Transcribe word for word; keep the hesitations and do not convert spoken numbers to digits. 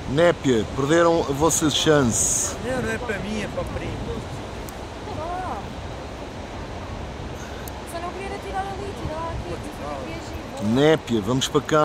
Népia, perderam a vossa chance. Não, não é para mim, é para o primo. Ah, só não queria tirar ali, tirar aqui. Népia, vamos para cá.